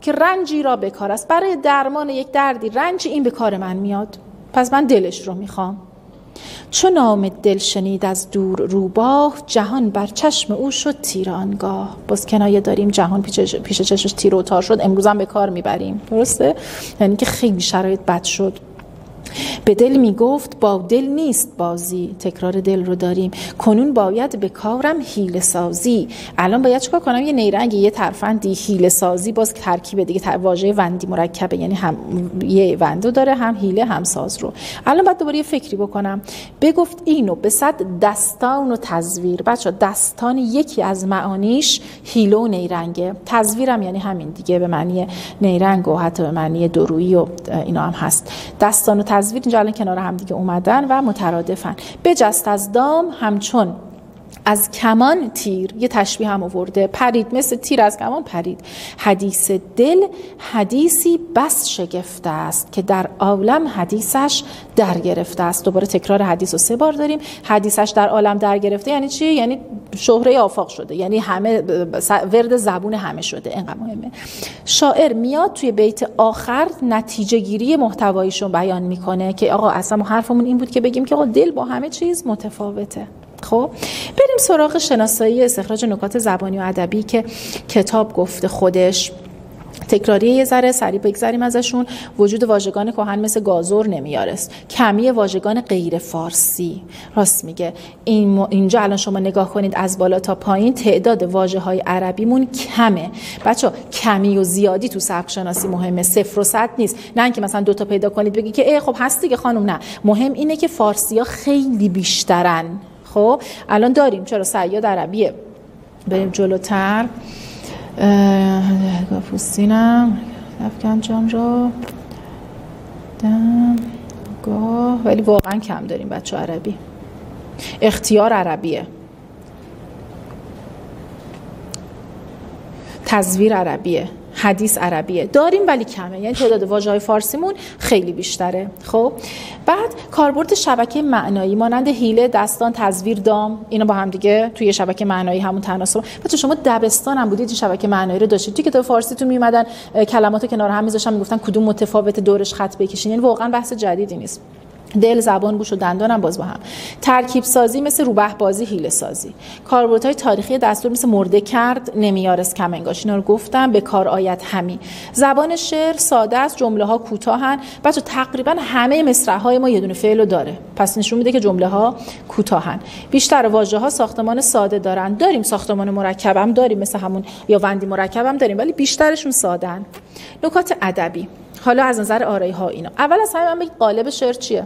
که رنجی را به کار است. برای درمان یک دردی رنجی این به کار من میاد، پس من دلش رو میخوام. چون نام دل شنید از دور روباه، جهان بر چشم او شد تیر آنگاه. باز کنایه داریم جهان پیش چشمش تیر و تار شد، امروز هم به کار میبریم. درسته؟ یعنی که خیلی شرایط بد شد. به دل میگفت با دل نیست بازی، تکرار دل رو داریم. کنون باید به کارم حیله سازی. الان باید چیکار کنم؟ یه نیرنگ، یه ترفندی، حیله سازی، باز ترکیب دیگه، واژه وندی مرکبه، یعنی هم یه وندو داره، هم حیله هم ساز رو. الان باید دوباره یه فکری بکنم. بگفت اینو به صد دستان و تزویر. بچا دستان یکی از معانیش حیله و نیرنگه، تزویرم یعنی همین دیگه، به معنی نیرنگ و حتی به معنی درویی و اینا هم هست. دستان و تزویر اینجا الان کنار هم دیگه اومدن و مترادفن. بجست از دام همچون از کمان تیر، یه تشبیه هم آورده، پرید مثل تیر از کمان پرید. حدیث دل حدیثی بس شگفته است، که در عالم حدیثش در گرفته است. دوباره تکرار حدیث رو 3 بار داریم. حدیثش در عالم در گرفته یعنی چی؟ یعنی شهره آفاق شده، یعنی همه ورد زبون همه شده. اینقدر مهمه. شاعر میاد توی بیت آخر نتیجه گیری محتواییشو بیان میکنه که آقا اصلا ما حرفمون این بود که بگیم که آقا دل با همه چیز متفاوته. خب بریم سراغ شناسایی استخراج نکات زبانی و ادبی که کتاب گفته خودش. تکراری یه ذره سریع بگذریم ازشون. وجود واژگان کهن مثل گازور نمیارست. کمی واژگان غیر فارسی. راست میگه. اینجا الان شما نگاه کنید از بالا تا پایین تعداد واژه‌های عربیمون کمه. بچا کمی و زیادی تو سبک شناسی مهمه، 0 و 100 نیست. نه اینکه مثلا 2 تا پیدا کنید بگی که خب هست دیگه خانم. نه، مهم اینه که فارسی‌ها خیلی بیشترن. خب الان داریم چرا صیاد عربیه. بریم جلوتر. پوستینم افکن جام رو دم گاه، ولی واقعا کم داریم بچه عربی. اختیار عربیه، تزویر عربیه، حدیث عربیه. داریم ولی کمه، یعنی تعداد واژه‌های فارسیمون خیلی بیشتره. خب بعد کاربرد شبکه معنایی مانند حیله، دستان، تزویر، دام، اینا با هم دیگه توی شبکه معنایی همون تناسب. بچه شما دبستان هم بودید این شبکه معنایی رو داشتید. توی کتاب فارسیتون میومدن کلماتو کنار هم میذاشتن میگفتن کدوم متفاوت، دورش خط بکشین. یعنی واقعا بحث جدیدی نیست. دل، زبان، گوش و دندان هم باز با هم. ترکیب سازی مثل روبه بازی، حیله سازی. کاربردهای تاریخی دستور مثل مرده کرد، نمیارست کمنگاش، اینا رو گفتم. به کار آید همی. زبان شعر ساده است، جمله ها کوتاهن. بچا تقریبا همه مصرع‌های ما یه دونه فعل رو داره، پس نشون میده که جمله ها کوتاهن. بیشتر واژه‌ها ساختمان ساده دارن. داریم ساختمان مرکب هم داریم، مثل همون یا وندی مرکب هم داریم، ولی بیشترشون ساده‌ن. نکات ادبی حالا از نظر آرایی‌ها اینا. اول از همه من بگید قالب شعر چیه؟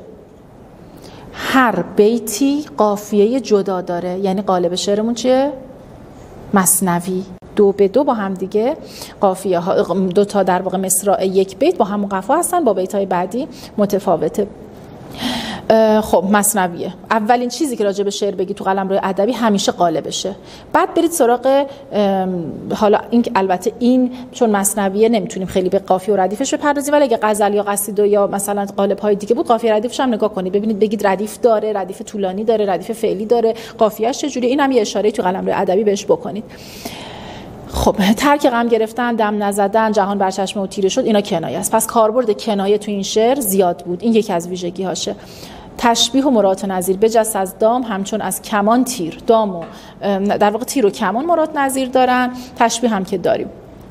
هر بیتی قافیه جدا داره. یعنی قالب شعرمون چیه؟ مثنوی. 2 به 2 با هم دیگه قافیه ها، 2 تا در واقع مصرع یک بیت با همون قفا هستن، با بیت های بعدی متفاوته. خب مثنویه. اولین چیزی که راجع به شعر بگی تو قلمرو ادبی همیشه قالبشه. بعد برید سراغ حالا این، البته این چون مثنویه نمیتونیم خیلی به قافیه و ردیفش بپردازیم، ولی اگه غزل یا قصیده یا مثلا قالب های دیگه بود قافیه ردیفش هم نگاه کنید، ببینید بگید ردیف داره، ردیف طولانی داره، ردیف فعلی داره، قافیه‌اش چجوری. این هم یه اشاره تو قلمرو ادبی بهش بکنید. خب ترک غم گرفتن، دم نزدن، جهان بر چشم او تیره شد، اینا کنایه است. پس کاربرد کنایه تو این شعر زیاد بود. این یکی از ویژگی هاشه. تشبیه و مراد نظیر. بجست از دام همچون از کمان تیر. دام و در واقع تیر و کمان مراد نظیر دارن. تشبیه هم که داریم.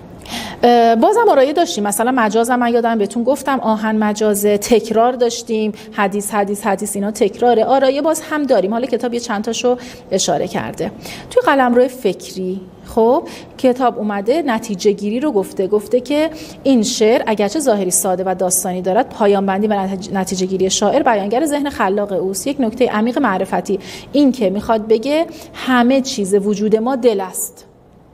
بازم آرایه داشتیم، مثلا مجاز هم من یادم بهتون گفتم آهن مجازه. تکرار داشتیم، حدیث اینا تکراره. آرایه باز هم داریم، حالا کتاب یه چند تاشو اشاره کرده. توی قلمرو فکری خب کتاب اومده نتیجه گیری رو گفته که این شعر اگرچه ظاهری ساده و داستانی دارد، پایان بندی و نتیجه گیری شاعر بیانگر ذهن خلاق اوست. یک نکته عمیق معرفتی این که میخواد بگه همه چیز وجود ما دل است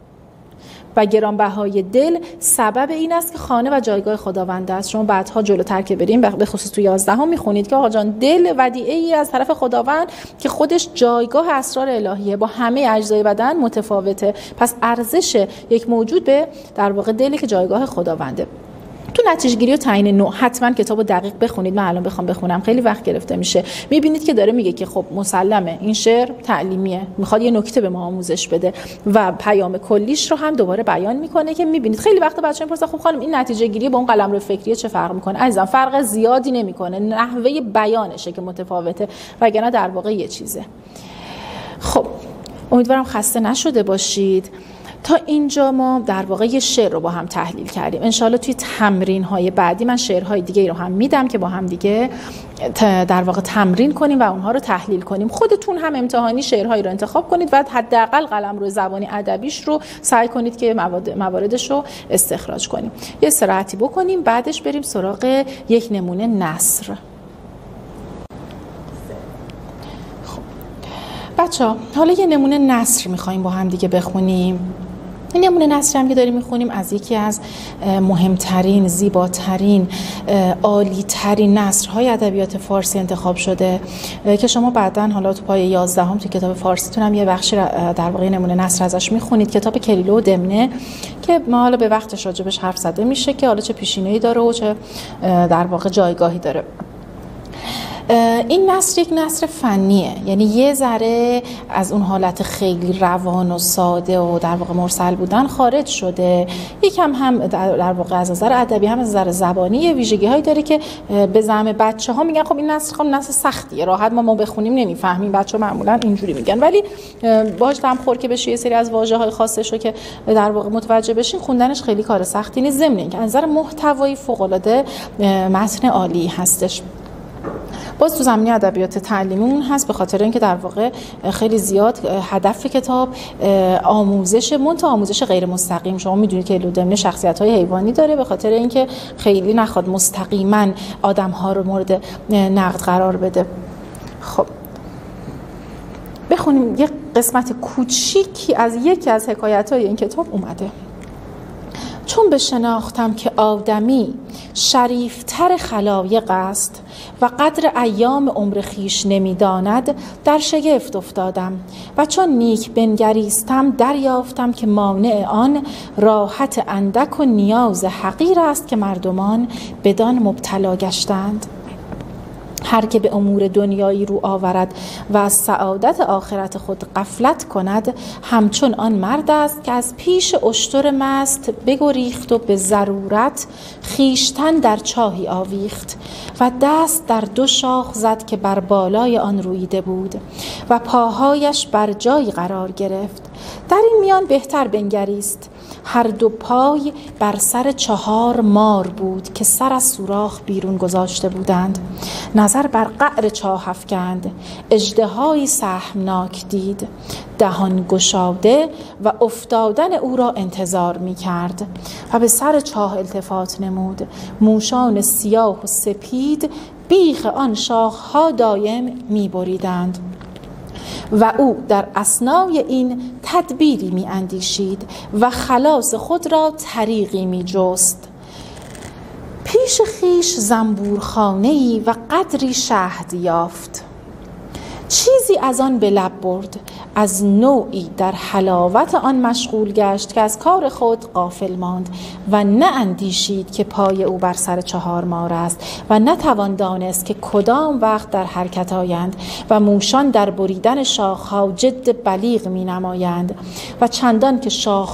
و گرانبهای دل سبب این است که خانه و جایگاه خداوند است. شما بعدها جلوتر که بریم به خصوص تو 11 میخونید که آقا جان دل ودیعه‌ای از طرف خداوند که خودش جایگاه اسرار الهیه، با همه اجزای بدن متفاوته. پس ارزش یک موجود به در واقع دلی که جایگاه خداونده. تو نتیجه‌گیری و تعیین نوع حتما کتابو دقیق بخونید. من الان بخوام بخونم خیلی وقت گرفته میشه. میبینید که داره میگه که خب مسلمه این شعر تعلیمیه، میخواد یه نکته به ما آموزش بده و پیام کلیش رو هم دوباره بیان میکنه که میبینید خیلی وقت بچه‌ها میپرسن خب خانم این نتیجه‌گیری با اون قلمرو فکریه چه فرق میکنه؟ عزیزم فرق زیادی نمیکنه، نحوه بیانشه که متفاوته، وگرنه در واقع یه چیزه. خب امیدوارم خسته نشده باشید. تا اینجا ما در واقع یه شعر رو با هم تحلیل کردیم. انشالله توی تمرین‌های بعدی من شعرهای دیگه رو هم میدم که با هم دیگه در واقع تمرین کنیم و اونها رو تحلیل کنیم. خودتون هم امتحانی شعرهایی رو انتخاب کنید و حداقل قلمرو زبانی ادبیش رو سعی کنید که مواردش رو استخراج کنیم. یه استراحتی بکنیم، بعدش بریم سراغ یک نمونه نثر. بچه‌ها حالا یه نمونه نثر می‌خوایم با هم دیگه بخونیم. این نمونه نثری هم که داریم می‌خونیم از یکی از مهمترین، زیباترین، عالی‌ترین نثرهای ادبیات فارسی انتخاب شده که شما بعداً حالا تو پای 11 تو کتاب فارسیتون هم یه بخشی در واقع نمونه نثر ازش می‌خونید. کتاب کلیله و دمنه که ما حالا به وقتش راجبش حرف زده میشه که حالا چه پیشینه‌ای داره و چه در واقع جایگاهی داره. این نثر یک نثر فنیه، یعنی یه ذره از اون حالت خیلی روان و ساده و در واقع مرسل بودن خارج شده. یکم هم در واقع از نظر ادبی هم از نظر زبانی ویژگی‌هایی داره که به زعم بچه‌ها میگن خب این نثر خب نثر سختیه، راحت ما بخونیم نمیفهمیم. بچه‌ها معمولا اینجوری میگن، ولی باهاش هم خور که بشه یه سری از واژه‌های خاصش رو که در واقع متوجه بشین، خوندنش خیلی کار سختی نیست. ضمن اینکه از نظر محتوایی فوق‌العاده متن عالی هستش. باز تو زمینه ادبیات تعلیمیمون هست، به خاطر اینکه در واقع خیلی زیاد هدف کتاب آموزش غیر مستقیم. شما میدونید که لودمنه شخصیت‌های حیوانی داره، به خاطر اینکه خیلی نخواد مستقیما آدم‌ها رو مورد نقد قرار بده. خب بخونیم یه قسمت کوچیکی از یکی از حکایت‌های این کتاب اومده. چون بشناختم که آدمی شریفتر خلایق است و قدر ایام عمر خویش نمی‌داند، در شگفت افتادم و چون نیک بنگریستم دریافتم که مانع آن راحت اندک و نیاز حقیر است که مردمان بدان مبتلا گشتند. هر که به امور دنیایی رو آورد و از سعادت آخرت خود غفلت کند، همچون آن مرد است که از پیش اشتر مست بگریخت و به ضرورت خیشتن در چاهی آویخت و دست در دو شاخ زد که بر بالای آن رویده بود و پاهایش بر جایی قرار گرفت. در این میان بهتر بنگریست، هر دو پای بر سر 4 مار بود که سر از سوراخ بیرون گذاشته بودند. نظر بر قعر چاه افکند، اژدهایی سهمناک دید، دهان گشاده و افتادن او را انتظار می کرد و به سر چاه التفات نمود. موشان سیاه و سپید بیخ آن شاخها دایم می بریدند و او در اثنای این تدبیری می اندیشید و خلاص خود را طریقی می جست. پیش خیش زنبورخانه‌ای و قدری شهد یافت، چیزی از آن به لب برد، از نوعی در حلاوت آن مشغول گشت که از کار خود غافل ماند و نه اندیشید که پای او بر سر 4 مار است و نتوان دانست که کدام وقت در حرکت آیند و موشان در بریدن شاخها جد بلیغ می نمایند و چندان که شاخ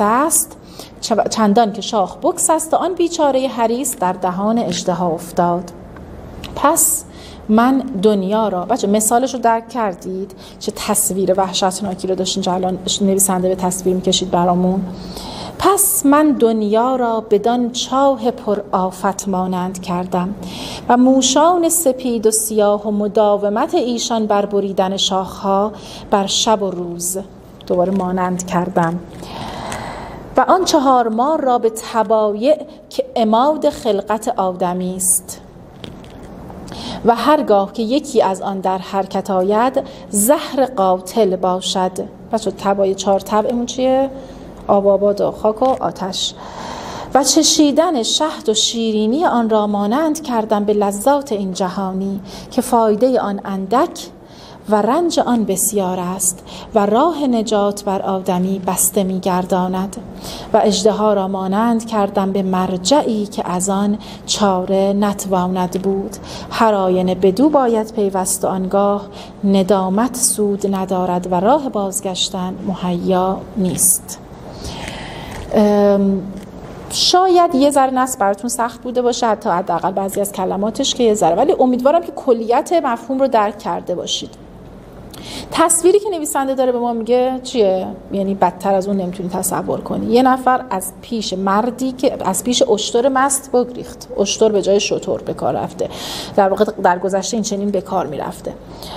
بکس است و آن بیچاره حریص در دهان اژدها افتاد. پس من دنیا را، بچه مثالش رو درک کردید چه تصویر وحشتناکی رو داشتین که الان نویسنده به تصویر میکشید برامون. پس من دنیا را بدان چاه پر آفت مانند کردم و موشان سپید و سیاه و مداومت ایشان بر بریدن شاخها بر شب و روز دوباره مانند کردم و آن 4 مار را به تبایع که عماد خلقت آدمی است و هرگاه که یکی از آن در حرکت آید زهر قاتل باشد. بچه تبایع 4 تبعمون چیه؟ آب و آباد و خاک و آتش. و چشیدن شهد و شیرینی آن را مانند کردم به لذات این جهانی که فایده آن اندک و رنج آن بسیار است و راه نجات بر آدمی بسته می گرداند و اژدها را مانند کردم به مرجعی که از آن چاره نتواند بود. هر آینه بدو باید پیوست، آنگاه ندامت سود ندارد و راه بازگشتن مهیا نیست. شاید یه ذره نصب براتون سخت بوده باشه، حتی حداقل بعضی از کلماتش که یه ذره، ولی امیدوارم که کلیت مفهوم رو درک کرده باشید. تصویری که نویسنده داره به ما میگه چیه؟ یعنی بدتر از اون نمیتونی تصور کنی. یه نفر از پیش مردی که از پیش اشتر مست بگریخت. اشتر به جای شتر به کار رفته. در واقع در گذشته این چنین به کار میرفته.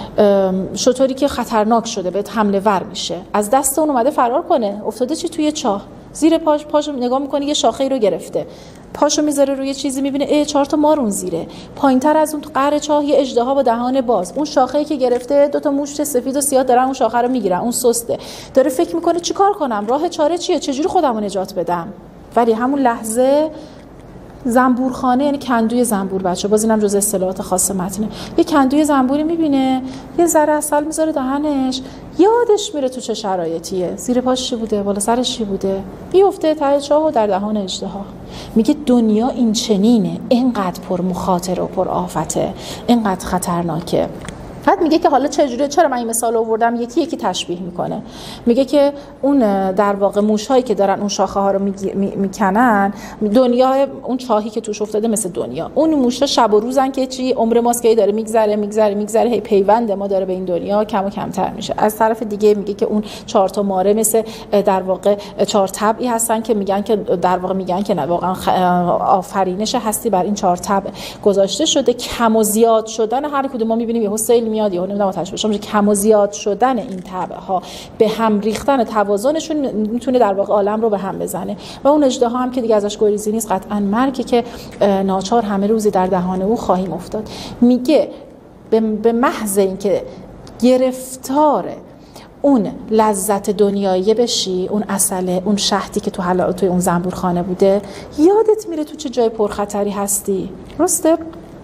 شتری که خطرناک شده، بهت حمله ور میشه. از دست اون اومده فرار کنه. افتاده توی چاه. زیر پاشو نگاه میکنه، یه شاخه‌ای رو گرفته. پاشو میذاره روی چیزی، میبینه 4 تا مار اون زیره. پایینتر از اون قعر چاه یه اژدها با دهان باز. اون شاخه‌ای که گرفته 2 تا موش سفید و سیاه دارن اون شاخه رو میگیرن. اون سسته. داره فکر میکنه چیکار کنم؟ راه چاره چیه؟ چجوری خودمو نجات بدم؟ ولی همون لحظه زنبورخانه، یعنی کندوی زنبور، بچه باز اینم جزء اصطلاحات خاص متنه، یه کندوی زنبوری میبینه، یه ذره عسل میذاره دهنش، یادش میره تو چه شرایطیه، زیر پاش چی بوده، بالا سرش چی بوده، میفته ته چاه و در دهان اژدها. میگه دنیا این چنینه، اینقدر پر مخاطره و پر آفته، اینقدر خطرناکه. بعد میگه که حالا چرا من این مثال آوردم؟ یکی تشبیه میکنه. میگه که اون در واقع موش‌هایی که دارن اون شاخه ها رو میکنن، دنیا اون چاهی که توش افتاده مثل دنیا. اون موش‌ها شب و روزن که چی، عمر ماست که داره میگذره، هی پیوند ما داره به این دنیا کم و کمتر میشه. از طرف دیگه میگه که اون 4 تا ماره مثل در واقع 4 طبعی هستن که میگن که نه، واقعا آفرینش هستی بر این 4 طبع گذاشته شده. کم و زیاد شدن هر کدوم ما میبینیم، یهو سیل میاد، یهو نمیدونم آتش بشه. کم و زیاد شدن این طبع ها، به هم ریختن توازنشون میتونه در واقع عالم رو به هم بزنه. و اون اژدها هم که دیگه ازش گریزی نیست، قطعا مرگی که ناچار همه روزی در دهان او خواهیم افتاد. میگه به محض اینکه گرفتار اون لذت دنیایی بشی، اون عسل، اون شهدی که توی اون زنبورخانه بوده، یادت میره تو چه جای پرخطری هستی. درسته؟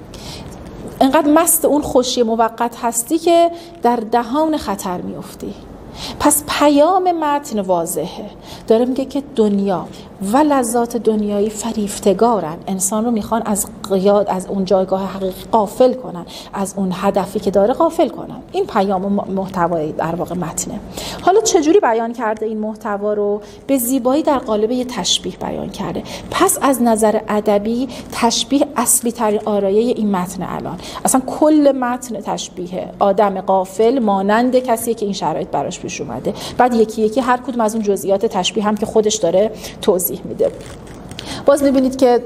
انقدر مست اون خوشی موقت هستی که در دهان خطر میفتی. پس پیام متن واضحه، داره میگه که دنیا و لذات دنیایی فریفتگارن، انسان رو میخوان از اون جایگاه حقیقی غافل کنن، از اون هدفی که داره غافل کنن. این پیام و محتوای در واقع متنه. حالا چجوری بیان کرده این محتوا رو؟ به زیبایی در قالب یه تشبیه بیان کرده. پس از نظر ادبی تشبیه اصلی ترین آرایه این متن الان. اصلا کل متن تشبیه آدم غافل مانند کسی که این شرایط براش پیش اومده. بعد یکی یکی هر کدوم از اون جزئیات تشبیه هم که خودش داره توضیح میده. باز میبینید که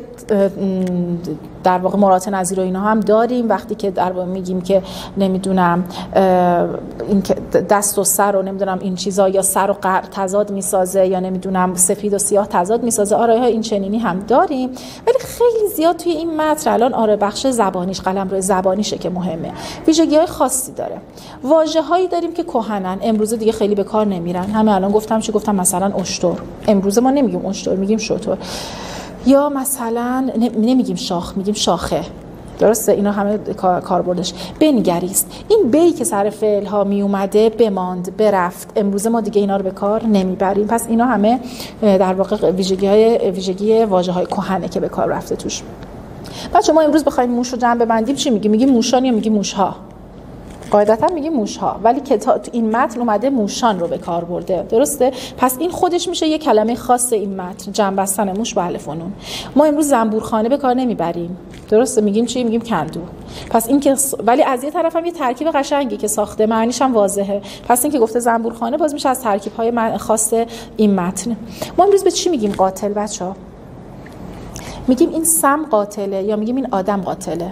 در واقع مرات نظیر و اینا هم داریم. وقتی که در واقع میگیم که نمیدونم این دست و سر و نمیدونم این چیزا، یا سر و قعر تضاد میسازه، یا نمیدونم سفید و سیاه تضاد میسازه، آرایه‌های این چنینی هم داریم. ولی خیلی زیاد توی این متن الان آره بخش زبانیش، قلمرو زبانیشه که مهمه. ویژگی‌های خاصی داره. واژه‌هایی داریم که کهنن، امروز دیگه خیلی به کار نمیرن. همین الان گفتم مثلا اشتر، امروز ما نمیگیم اشتر، میگیم شتر. یا مثلا نمیگیم شاخ، میگیم شاخه. درسته؟ اینا همه کاربردش. بنگریست، این بی که سر فعل ها می اومده بماند، برفت. امروز ما دیگه اینا رو به کار نمیبریم. پس اینا همه در واقع ویژگی واژه‌های کهنه که به کار رفته توش. بچه ما امروز بخوایم موش رو جمع ببندیم چی میگیم؟ میگیم موشان یا میگیم موشها؟ قاعدتا میگیم موشها، ولی که تو این متن اومده موشان رو به کار برده. درسته؟ پس این خودش میشه یه کلمه خاص این متن، جمع بستن موش با الف و نون. ما امروز زنبورخانه به کار نمیبریم. درسته؟ میگیم چی؟ میگیم کندو. پس این که ولی از یه طرف هم یه ترکیب قشنگی که ساخته، معنیش هم واضحه. پس این که گفته زنبورخانه باز میشه از ترکیب‌های خاص این متن. ما امروز به چی میگیم قاتل بچه‌ها؟ میگیم این سم قاتله یا میگیم این آدم قاتله؟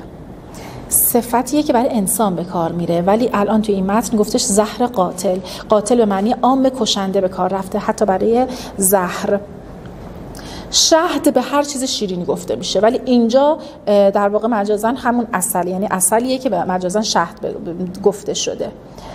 صفتیه که برای انسان به کار میره، ولی الان توی این متن گفتش زهر قاتل. قاتل به معنی عام کشنده به کار رفته، حتی برای زهر. شهد به هر چیز شیرینی گفته میشه، ولی اینجا در واقع مجازاً همون عسل، یعنی عسلیه که مجازاً شهد گفته شده.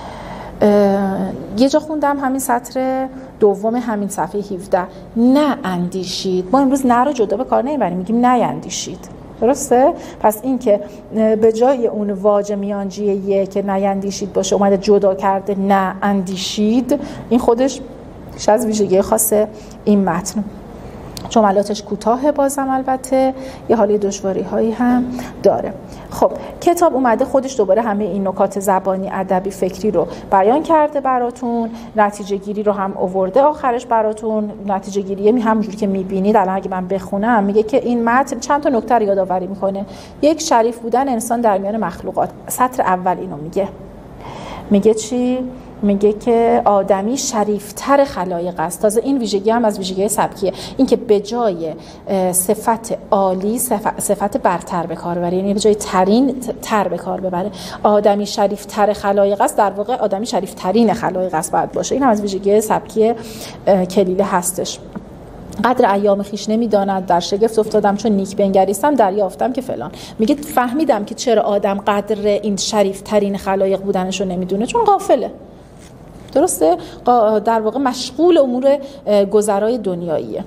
یه جا خوندم همین سطر دوم همین صفحه 17، نه اندیشید. ما امروز نه رو جدا به کار نمیبریم، میگیم نه اندیشید. درسته؟ پس این که به جای اون واژه میانجیه که نیندیشید باشه اومده جدا کرده نه اندیشید، این خودش از ویژگی خاص این متن. جملاتش کوتاه، بازم البته یه حالی دشواری هایی هم داره. خب کتاب اومده خودش دوباره همه این نکات زبانی، ادبی، فکری رو بیان کرده براتون، نتیجه گیری رو هم آورده آخرش براتون. نتیجه گیری همونجوری که میبینید الان اگه من بخونم میگه که این متن چند تا نکته رو یادآوری میکنه. یک، شریف بودن انسان در میان مخلوقات. سطر اول اینو میگه چی؟ میگه که آدمی شریفتر خلایق است. تازه این ویژگی هم از ویژگی سبکیه، این که به جای صفت عالی صفت برتر به کار ببره، یعنی به جای تر به کار ببره. آدمی شریفتر خلایق است، در واقع آدمی شریفترین خلایق است باید باشه. این هم از ویژگی سبکی کلیله هستش. قدر ایام خیش نمیداند، در شگفت افتادم چون نیک بنگریستم دریافتم که فلان. میگه فهمیدم که چرا آدم قدر این شریفترین خلایق بودنش رو نمیدونه، چون غافله. درسته؟ در واقع مشغول امور گذرای دنیاییه.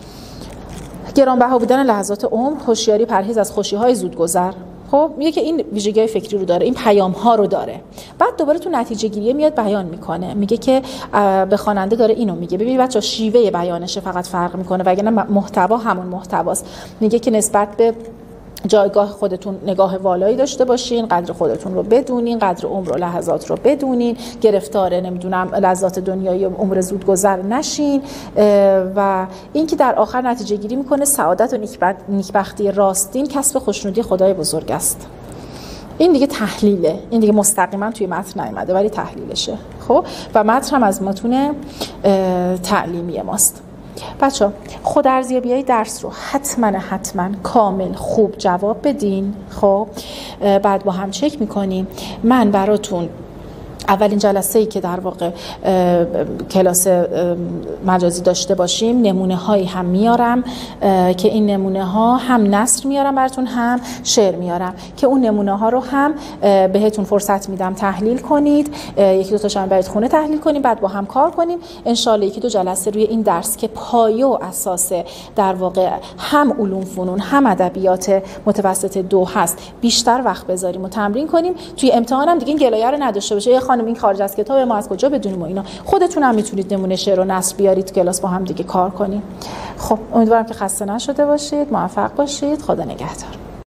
گرانبها بودن لحظات عمر، هوشیاری پرهیز از خوشی‌های زودگذر. خب میگه که این ویژگی‌های فکری رو داره، این پیام‌ها رو داره. بعد دوباره تو نتیجه گیری میاد بیان میکنه، میگه که به خواننده داره اینو میگه. ببینید بچه‌ها شیوه بیانشه فقط فرق میکنه، وگرنه محتوا همون محتواست. میگه که نسبت به جایگاه خودتون نگاه والایی داشته باشین، قدر خودتون رو بدونین، قدر عمر و لحظات رو بدونین، گرفتار لذات دنیایی و عمر زودگذر نشین. و این که در آخر نتیجه گیری میکنه سعادت و نیکبختی راستین کسب خوشنودی خدای بزرگ است. این دیگه تحلیله، این دیگه مستقیما توی متن نیامده ولی تحلیلشه. خب و متن هم از متون تعلیمی ماست. بچه خود ارزیابی‌های درس رو حتما کامل خوب جواب بدین. خب بعد با هم چک میکنیم. من براتون اولین جلسه‌ای که در واقع کلاس مجازی داشته باشیم نمونه هایی هم میارم که این نمونه ها هم نثر میارم براتون هم شعر میارم که اون نمونه ها رو هم بهتون فرصت میدم تحلیل کنید، یکی دو تاشون برید خونه تحلیل کنیم، بعد با هم کار کنیم ان شاءالله. یکی دو جلسه روی این درس که پایه و اساس در واقع هم علوم فنون هم ادبیات متوسط 2 هست بیشتر وقت بذاریم و تمرین کنیم. توی امتحان هم دیگه این گلایه رو نداشته باشه خانم این خارج از کتاب ما از کجا بدونیم و اینا. خودتون هم میتونید نمونه شعر و نثر بیارید کلاس با هم دیگه کار کنیم. خب امیدوارم که خسته نشده باشید، موفق باشید. خدا نگهدار.